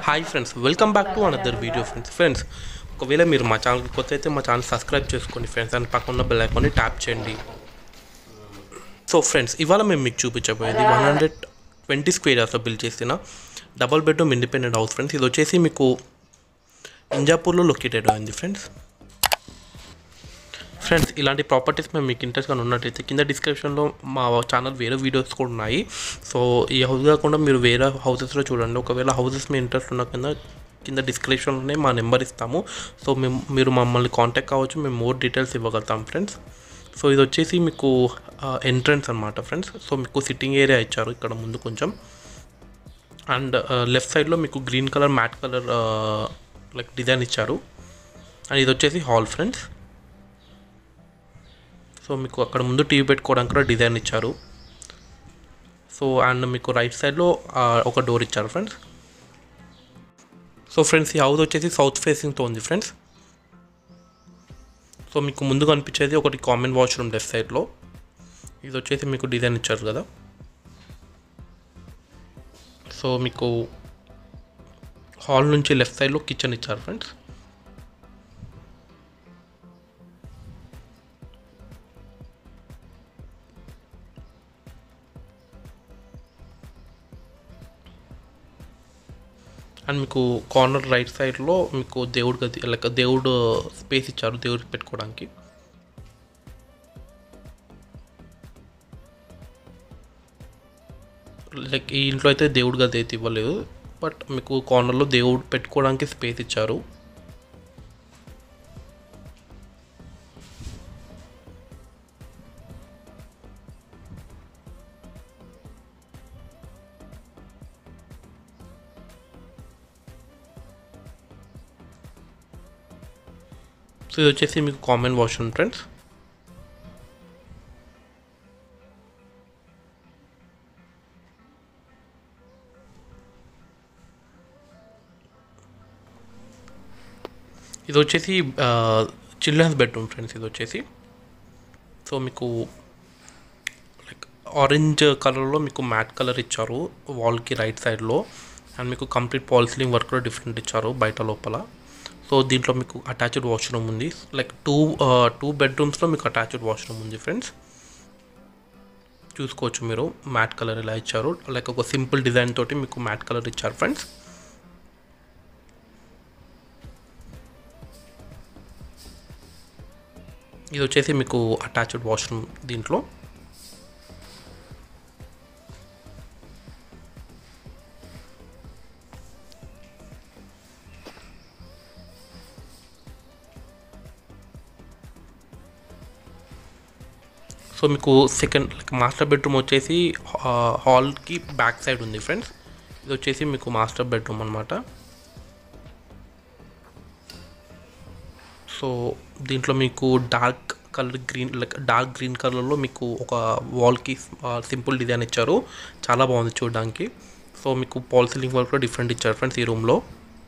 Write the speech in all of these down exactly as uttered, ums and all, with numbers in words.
Hi friends, welcome back to another video friends friends ఒకవేళ మీరు మా ఛానల్కి కొత్త అయితే మా ఛానల్ సబ్స్క్రైబ్ చేసుకోండి ఫ్రెండ్స్, అండ్ పక్కన బెల్ ఐకాన్ని ట్యాప్ చేయండి. సో ఫ్రెండ్స్, ఇవాళ మేము మీకు చూపించబోయేది వన్ హండ్రెడ్ ట్వంటీ స్క్వేర్ యార్డ్స్లో బిల్డ్ చేసిన double bedroom independent house friends. ఇది వచ్చేసి మీకు ఇంజాపూర్లో లొకేటెడ్ అయింది ఫ్రెండ్స్. ఫ్రెండ్స్, ఇలాంటి ప్రాపర్టీస్ మేము మీకు ఇంట్రెస్ట్గా ఉన్నట్టయితే కింద డిస్క్రిప్షన్లో మా ఛానల్ వేరే వీడియోస్ కూడా ఉన్నాయి. సో ఈ హౌస్ కాకుండా మీరు వేరే హౌసెస్లో చూడండి. ఒకవేళ హౌసెస్ మీ ఇంట్రెస్ట్ ఉన్న కింద కింద డిస్క్రిప్షన్లోనే మా నెంబర్ ఇస్తాము. సో మేము మీరు మమ్మల్ని కాంటాక్ట్ కావచ్చు, మేము మోర్ డీటెయిల్స్ ఇవ్వగలుగుతాం ఫ్రెండ్స్. సో ఇది వచ్చేసి మీకు ఎంట్రన్స్ అనమాట ఫ్రెండ్స్. సో మీకు సిట్టింగ్ ఏరియా ఇచ్చారు ఇక్కడ ముందు కొంచెం, అండ్ లెఫ్ట్ సైడ్లో మీకు green colour mat colour like design ఇచ్చారు. అండ్ ఇది వచ్చేసి హాల్ ఫ్రెండ్స్. సో మీకు అక్కడ ముందు టీవీ పెట్టుకోవడానికి కూడా డిజైన్ ఇచ్చారు. సో అండ్ మీకు రైట్ సైడ్లో ఒక డోర్ ఇచ్చారు ఫ్రెండ్స్. సో ఫ్రెండ్స్, ఈ హౌస్ వచ్చేసి సౌత్ ఫేసింగ్తో ఉంది ఫ్రెండ్స్. సో మీకు ముందు కనిపించేది ఒకటి కామన్ వాష్రూమ్ లెఫ్ట్ సైడ్లో. ఇది వచ్చేసి మీకు డిజైన్ ఇచ్చారు కదా. సో మీకు హాల్ నుంచి లెఫ్ట్ సైడ్లో కిచెన్ ఇచ్చారు ఫ్రెండ్స్. అండ్ మీకు కార్నర్ రైట్ సైడ్లో మీకు దేవుడు గది లైక్ దేవుడు స్పేస్ ఇచ్చారు దేవుడికి పెట్టుకోవడానికి. లైక్ ఈ ఇంట్లో అయితే దేవుడు గది అయితే ఇవ్వలేదు, బట్ మీకు కార్నర్లో దేవుడు పెట్టుకోవడానికి స్పేస్ ఇచ్చారు. సో ఇది వచ్చేసి మీకు కామన్ వాష్రూమ్ ఫ్రెండ్స్. ఇది వచ్చేసి చిల్డ్రన్స్ బెడ్రూమ్ ఫ్రెండ్స్. ఇది వచ్చేసి సో మీకు లైక్ ఆరెంజ్ కలర్లో మీకు మ్యాట్ కలర్ ఇచ్చారు వాల్కి రైట్ సైడ్లో. అండ్ మీకు కంప్లీట్ పాల్ సీలింగ్ వర్క్ కూడా డిఫరెంట్ ఇచ్చారు బయట లోపల. సో దీంట్లో మీకు అటాచ్డ్ వాష్రూమ్ ఉంది. లైక్ టూ టూ బెడ్రూమ్స్లో మీకు అటాచ్డ్ వాష్రూమ్ ఉంది ఫ్రెండ్స్. చూసుకోవచ్చు మీరు మ్యాట్ కలర్ ఇలా ఇచ్చారు. లైక్ ఒక సింపుల్ డిజైన్ తోటి మీకు మ్యాట్ కలర్ ఇచ్చారు ఫ్రెండ్స్. ఇది వచ్చేసి మీకు అటాచ్డ్ వాష్రూమ్ దీంట్లో. సో మీకు సెకండ్ లైక్ మాస్టర్ బెడ్రూమ్ వచ్చేసి హాల్కి బ్యాక్ సైడ్ ఉంది ఫ్రెండ్స్. ఇది వచ్చేసి మీకు మాస్టర్ బెడ్రూమ్ అనమాట. సో దీంట్లో మీకు dark colour green like dark green కలర్లో మీకు ఒక వాల్కి సింపుల్ డిజైన్ ఇచ్చారు. చాలా బాగుంది చూడడానికి. సో మీకు పాల్ సీలింగ్ వర్క్ కూడా డిఫరెంట్ ఇచ్చారు ఫ్రెండ్స్ ఈ రూమ్లో.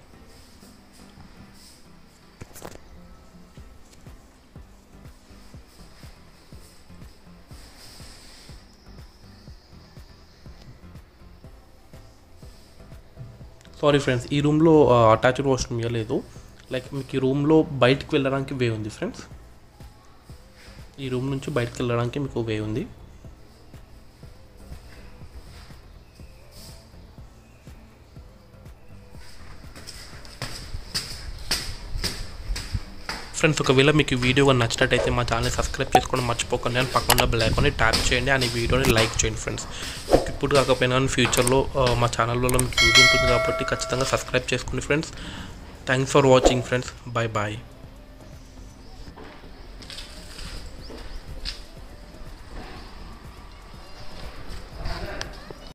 సారీ ఫ్రెండ్స్, ఈ రూమ్లో అటాచ్డ్ వాష్రూమ్ ఇవ్వలేదు. లైక్ మీకు ఈ రూమ్లో బయటికి వెళ్ళడానికి వే ఉంది ఫ్రెండ్స్. ఈ రూమ్ నుంచి బయటకు వెళ్ళడానికి మీకు వే ఉంది. ఫ్రెండ్స్, ఒకవేళ మీకు ఈ వీడియో నచ్చినట్టయితే మా ఛానల్ని సబ్స్క్రైబ్ చేసుకోవడం మర్చిపోకండి. అని పక్కన బెల్ ఐకాన్ని ట్యాప్ చేయండి. అండ్ ఈ వీడియోని లైక్ చేయండి ఫ్రెండ్స్. మీకు ఇప్పుడు కాకపోయినా ఫ్యూచర్లో మా ఛానల్లో మీకు యూజ్ ఉంటుంది కాబట్టి ఖచ్చితంగా సబ్స్క్రైబ్ చేసుకోండి friends. Thanks for watching friends. Bye bye.